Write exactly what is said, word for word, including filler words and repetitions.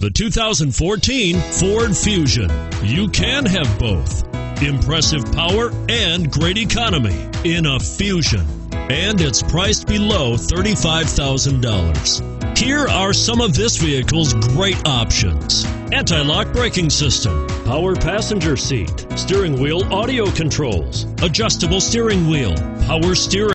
The two thousand fourteen Ford Fusion. You can have both. Impressive power and great economy in a Fusion. And it's priced below thirty-five thousand dollars. Here are some of this vehicle's great options: anti-lock braking system, power passenger seat, steering wheel audio controls, adjustable steering wheel, power steering